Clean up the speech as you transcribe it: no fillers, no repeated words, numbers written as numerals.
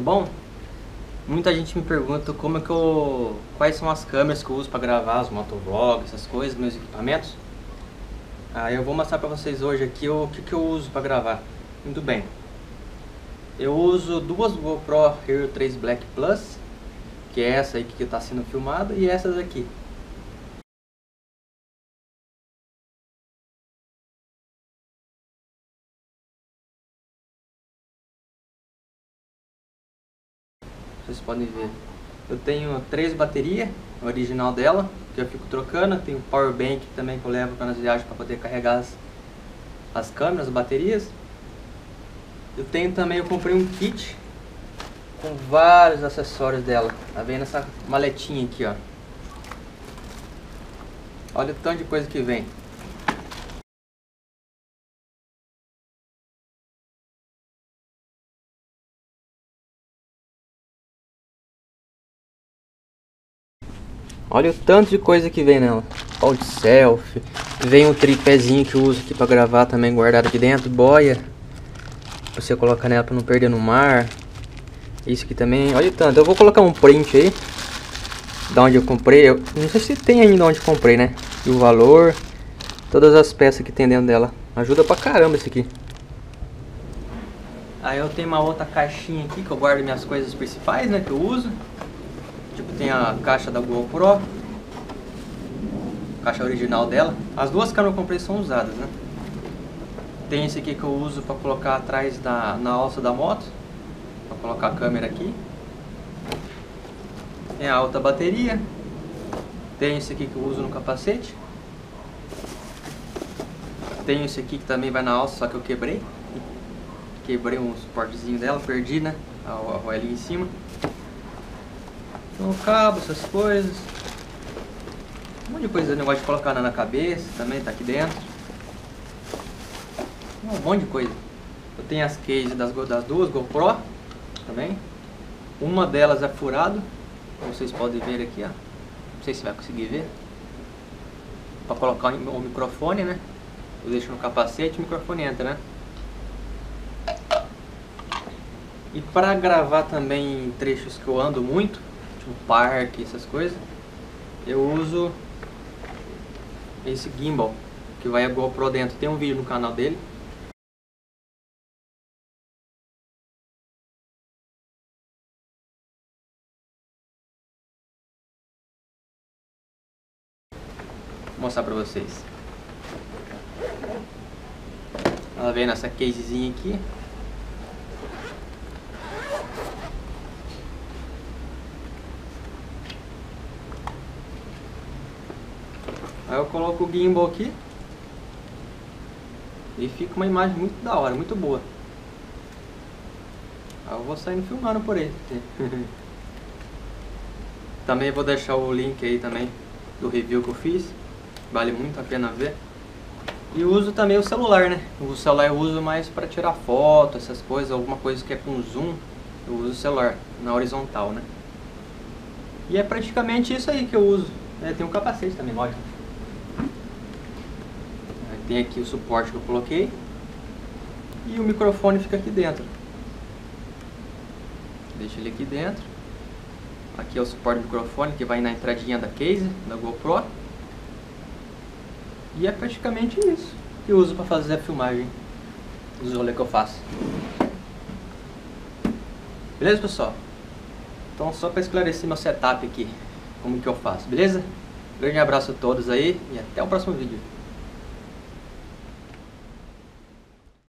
bom? Muita gente me pergunta quais são as câmeras que eu uso para gravar os motovlogs, essas coisas, meus equipamentos. Eu vou mostrar para vocês hoje aqui o que eu uso para gravar. Muito bem. Eu uso duas GoPro Hero 3 Black Plus, que é essa aí que está sendo filmada, e essas aqui. Vocês podem ver. Eu tenho 3 baterias, a original dela, que eu fico trocando. Tenho power bank também que eu levo para nas viagens para poder carregar as câmeras, as baterias. Eu tenho também, eu comprei um kit com vários acessórios dela. Tá vendo essa maletinha aqui, ó? Olha o tanto de coisa que vem. Olha o tanto de coisa que vem nela. Pau de selfie. Vem um tripézinho que eu uso aqui pra gravar também, guardado aqui dentro. Boia. Pra você colocar nela pra não perder no mar. Isso aqui também. Olha o tanto. Eu vou colocar um print aí. Da onde eu comprei. Eu não sei se tem ainda onde eu comprei, né? E o valor. Todas as peças que tem dentro dela. Ajuda pra caramba esse aqui. Aí eu tenho uma outra caixinha aqui que eu guardo minhas coisas principais, né? Que eu uso. Tipo, tem a caixa da GoPro, caixa original dela. As duas que eu comprei são usadas, né? Tem esse aqui que eu uso para colocar atrás na alça da moto, para colocar a câmera aqui. Tem a outra bateria. Tem esse aqui que eu uso no capacete. Tem esse aqui que também vai na alça, só que eu quebrei. Quebrei um suportezinho dela, perdi, né? A roelinha em cima. Então, cabo, essas coisas. Um monte de coisa, negócio de colocar na cabeça também tá aqui dentro. Um monte de coisa. Eu tenho as cases das duas GoPro também. Uma delas é furado, como vocês podem ver aqui, ó. Não sei se vai conseguir ver. Para colocar o microfone, né? Eu deixo no capacete e o microfone entra, né? E para gravar também trechos que eu ando muito, tipo parque, essas coisas, eu uso esse gimbal, que vai a GoPro dentro. Tem um vídeo no canal dele. Vou mostrar pra vocês. Ela vem nessa casezinha aqui. Aí eu coloco o gimbal aqui e fica uma imagem muito da hora, muito boa. Aí eu vou saindo filmando por aí. Também vou deixar o link aí também do review que eu fiz. Vale muito a pena ver. E uso também o celular, né? O celular eu uso mais para tirar foto, essas coisas, alguma coisa que é com zoom. Eu uso o celular na horizontal, né? E é praticamente isso aí que eu uso. Tem um capacete também, lógico. Tem aqui o suporte que eu coloquei. E o microfone fica aqui dentro. Deixa ele aqui dentro. Aqui é o suporte do microfone que vai na entradinha da case, da GoPro. E é praticamente isso que eu uso para fazer a filmagem dos rolês que eu faço. Beleza, pessoal? Então, só para esclarecer meu setup aqui, como que eu faço, beleza? Grande abraço a todos aí e até o próximo vídeo.